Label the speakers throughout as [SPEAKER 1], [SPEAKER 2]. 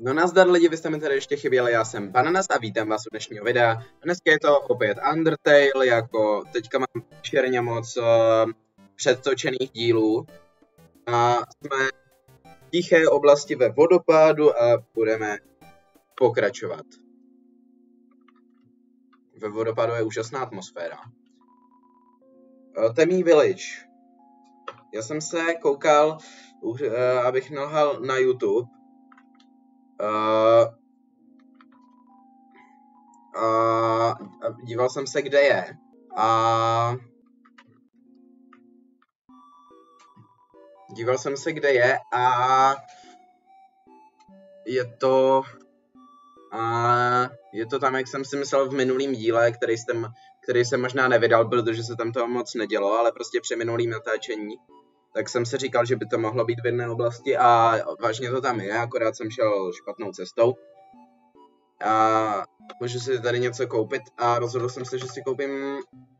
[SPEAKER 1] No nazdar lidi, vy jste mi tady ještě chyběli, já jsem Bananas a vítám vás u dnešního videa. Dneska je to opět Undertale, jako teďka mám šerně moc předtočených dílů. A jsme v tiché oblasti ve vodopádu a budeme pokračovat. Ve vodopádu je úžasná atmosféra. Temí Village. Já jsem se koukal, abych nalhal na YouTube. Díval jsem se, kde je. Je to tam, jak jsem si myslel v minulém díle, který jsem možná nevydal, protože se tam toho moc nedělo, ale prostě při minulým natáčení. Tak jsem si říkal, že by to mohlo být v jedné oblasti a vážně to tam je, akorát jsem šel špatnou cestou. A můžu si tady něco koupit a rozhodl jsem se, že si koupím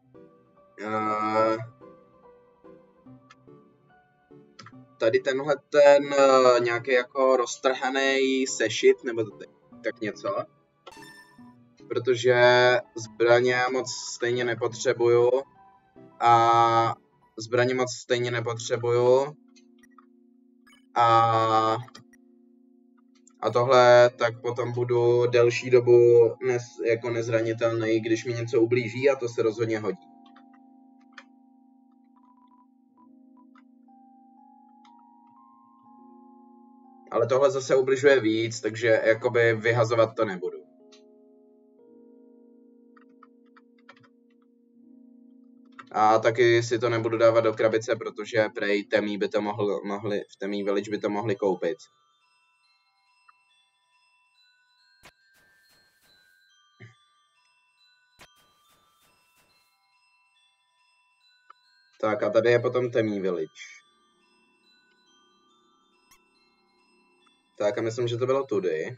[SPEAKER 1] tady tenhle ten nějaký jako roztrhaný sešit nebo tak něco. Protože zbraně moc stejně nepotřebuju a tohle, tak potom budu delší dobu jako nezranitelný, když mi něco ublíží a to se rozhodně hodí. Ale tohle zase ubližuje víc, takže jakoby vyhazovat to nebudu. A taky si to nebudu dávat do krabice, protože prej Temí by to v Temí Village by to mohli koupit. Tak a tady je potom Temí Village. Tak a myslím, že to bylo tudy.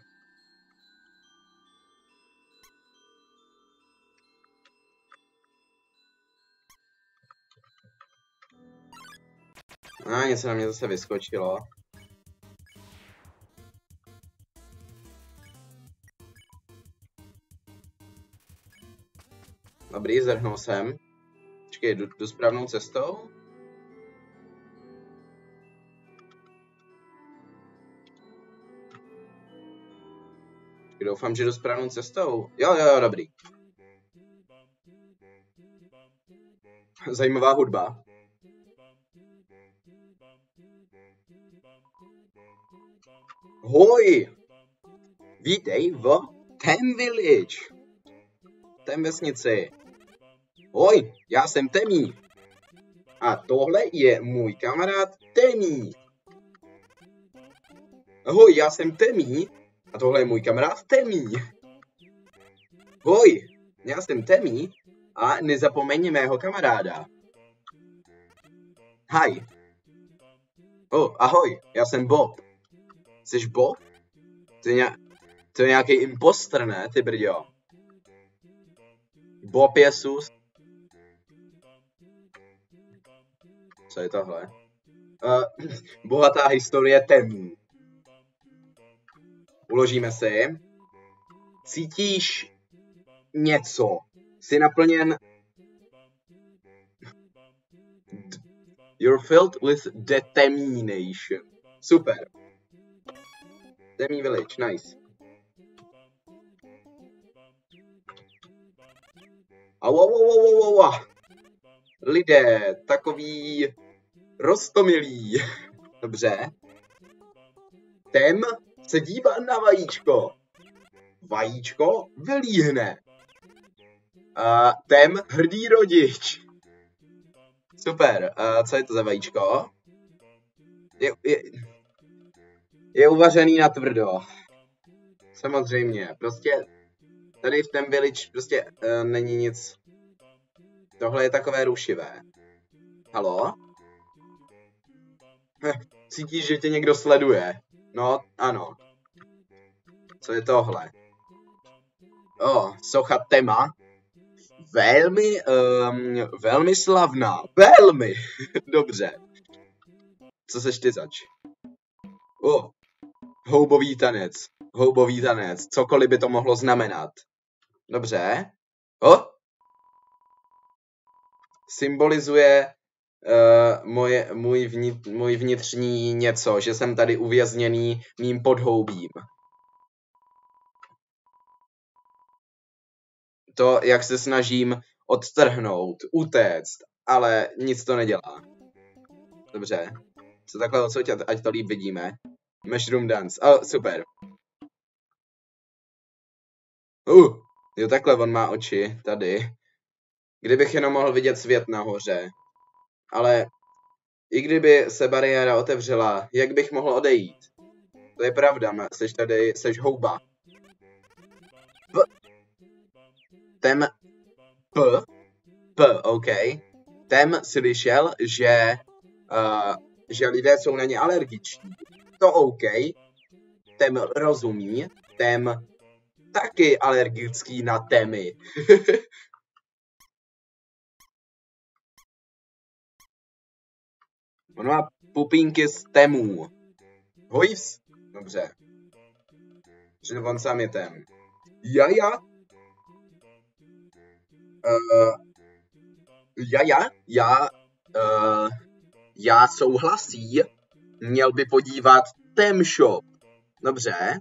[SPEAKER 1] Něco na mě zase vyskočilo. Dobrý, zrhnul jsem. Počkej, jdu správnou cestou? Doufám, že jdu správnou cestou. Jo, dobrý. Zajímavá hudba. Hoj! Vítej v Tem Village. Tem vesnici. Hoj, já jsem Temí. A tohle je můj kamarád Temí. Hoj, já jsem Temí. A tohle je můj kamarád Temí. Hoj, já jsem Temí. A nezapomeň mého kamaráda. Hi. Ahoj, já jsem Bob. Jsi Bob? To je nějaký imposter, ne, ty brďo? Bob je sus. Co je tohle? Bohatá historie Temů. Uložíme si. Cítíš něco? Jsi naplněn. You're filled with determination. Super. Temí Village, nice. Lidé, takový roztomilí. Dobře. Tem se dívá na vajíčko. Vajíčko vylíhne. Tem hrdý rodič. Super. Co je to za vajíčko? Je uvařený na tvrdo. Samozřejmě. Prostě tady v Tem Village prostě není nic. Tohle je takové rušivé. Halo? Cítíš, že tě někdo sleduje? No, ano. Co je tohle? Socha Tema. Velmi slavná. Velmi. Dobře. Co seš ty zač? Houbový tanec. Houbový tanec. Cokoliv by to mohlo znamenat. Dobře. Symbolizuje můj vnitřní něco, že jsem tady uvězněný mým podhoubím. To, jak se snažím odtrhnout, utéct, ale nic to nedělá. Dobře. Co takhle odsoď, ať to líp vidíme. Mushroom dance. Super. Jo, takhle on má oči, tady. Kdybych jenom mohl vidět svět nahoře. Ale i kdyby se bariéra otevřela, jak bych mohl odejít? To je pravda, jsi tady, jsi houba. OK. Tem slyšel, že lidé jsou na ně alergiční. To OK. Tem rozumí. Tem taky alergický na temy. On má pupínky z temů. Hojs? Dobře. Že on sám je tem. Já souhlasí. Měl by podívat Tem Shop. Dobře.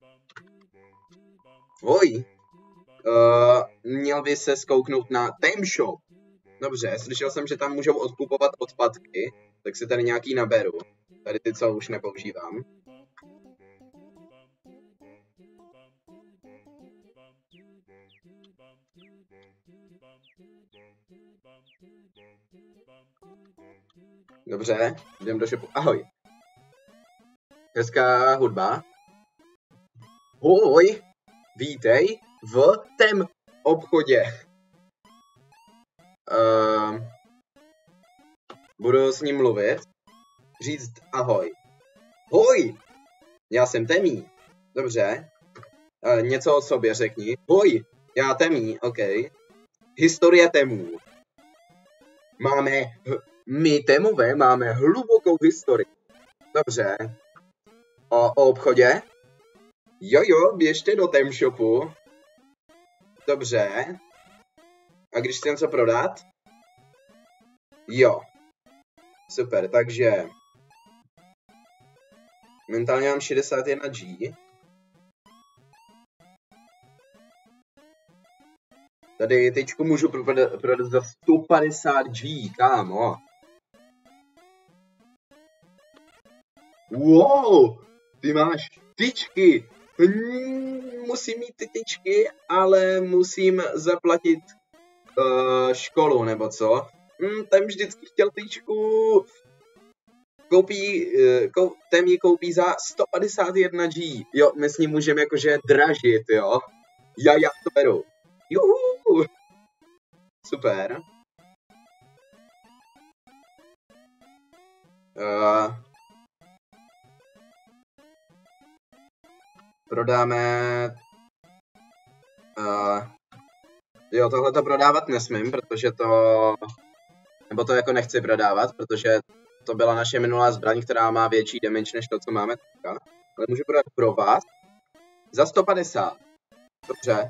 [SPEAKER 1] Měl by se zkouknout na Tem Shop. Dobře, slyšel jsem, že tam můžou odkupovat odpadky, tak si tady nějaký naberu. Tady ty, co už nepoužívám. Dobře, jdem do shopu. Ahoj. Hezká hudba. Ahoj. Vítej v Tem obchodě. Budu s ním mluvit. Říct ahoj. Hoj. Já jsem Temí. Dobře. Něco o sobě řekni. Hoj. Já Temí, OK. Historie Temů. My Temové máme hlubokou historii. Dobře. O obchodě? Jo, běžte do Tem Shopu. Dobře. A když chci něco prodat? Jo. Super, takže... Mentálně mám 61G. Tady tyčku můžu prodat za 150G, kámo. Wow, ty máš tyčky. Musím mít ty tyčky, ale musím zaplatit školu, nebo co? Ten vždycky chtěl tyčku. Ten ji koupí za 151G. Jo, my s ním můžeme jakože dražit, jo. Já to beru. Juhu. Super. Prodáme... Jo, tohle to prodávat nesmím, protože to... Nebo to jako nechci prodávat, protože to byla naše minulá zbraň, která má větší damage než to, co máme teďka. Ale můžu prodat pro vás za 150. Dobře.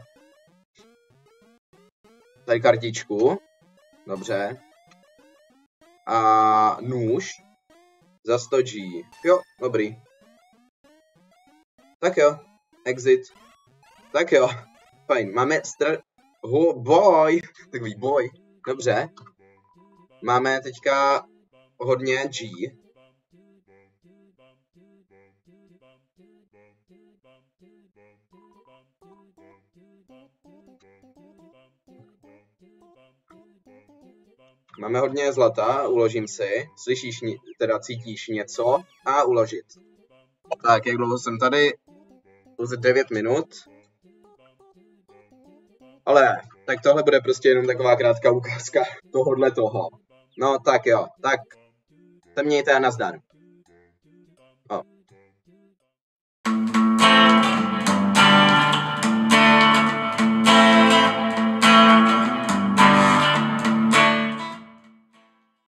[SPEAKER 1] Tady kartičku. Dobře. A nůž za 100G. Jo, dobrý. Tak jo. Exit. Tak jo. Fajn. Máme boj. Takový boj. Dobře. Máme teďka hodně G. Máme hodně zlata, uložím si. Slyšíš, teda cítíš něco a uložit. Tak, jak dlouho jsem tady? Pouze 9 minut. Ale, tak tohle bude prostě jenom taková krátká ukázka tohodle toho. No, tak jo, tak se mějte a nazdar.